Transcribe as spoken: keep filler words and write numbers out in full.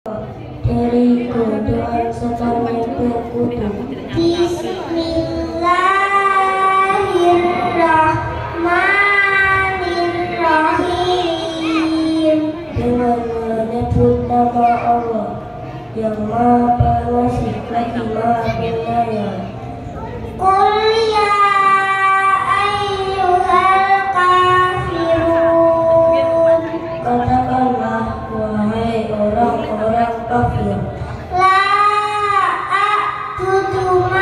Dariku doa sekali berkutu. Bismillahirrahmanirrahim. Dengan menyebut nama Allah yang Maha Pengasih lagi Maha Penyayang. Qul ya ayyuhal kafirun. Katakanlah wahai orang-orang kafir. La a'budu